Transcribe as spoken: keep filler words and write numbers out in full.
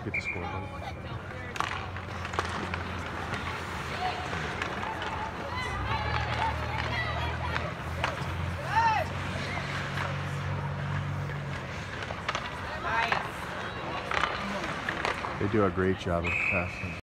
Get the scoreboard. They do a great job of passing.